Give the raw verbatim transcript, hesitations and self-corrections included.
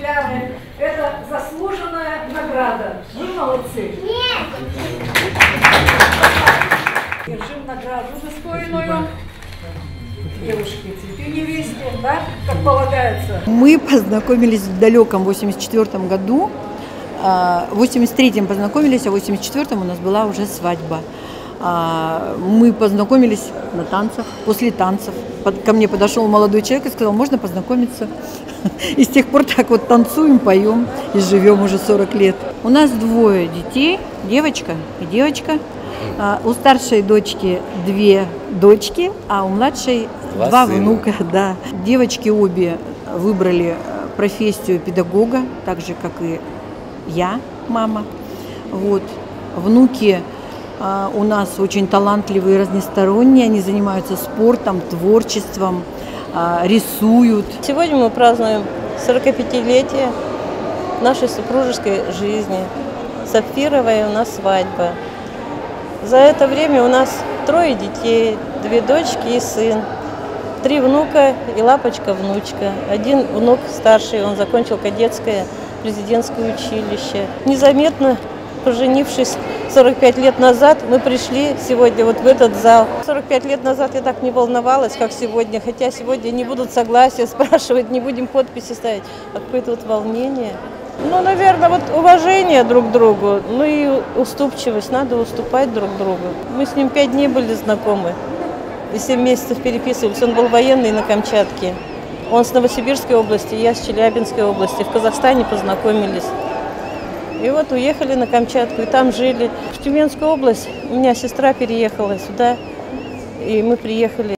экземпляры. Это заслуженная награда. Вы молодцы. Держим награду достойную. Девушки, цветы невесте, да, как полагается. Мы познакомились в далеком восемьдесят четвёртом году. В восемьдесят третьем познакомились, а в восемьдесят четвёртом у нас была уже свадьба. Мы познакомились на танцах, после танцев. Ко мне подошел молодой человек и сказал: можно познакомиться. И с тех пор так вот танцуем, поем и живем уже сорок лет. У нас двое детей, девочка и девочка. У старшей дочки две дочки, а у младшей два, два внука. Да. Девочки обе выбрали профессию педагога, так же, как и я, мама. Вот. Внуки а, у нас очень талантливые, разносторонние. Они занимаются спортом, творчеством, а, рисуют. Сегодня мы празднуем сорокапятилетие нашей супружеской жизни. Сапфировая у нас свадьба. За это время у нас трое детей, две дочки и сын, три внука и лапочка-внучка. Один внук старший, он закончил кадетское президентское училище. Незаметно, поженившись сорок пять лет назад, мы пришли сегодня вот в этот зал. сорок пять лет назад я так не волновалась, как сегодня, хотя сегодня не будут согласия спрашивать, не будем подписи ставить, а какое-то вот волнение. Ну, наверное, вот уважение друг к другу, ну и уступчивость, надо уступать друг другу. Мы с ним пять дней были знакомы, и семь месяцев переписывались. Он был военный на Камчатке, он с Новосибирской области, я с Челябинской области, в Казахстане познакомились. И вот уехали на Камчатку, и там жили. В Тюменскую область у меня сестра переехала сюда, и мы приехали.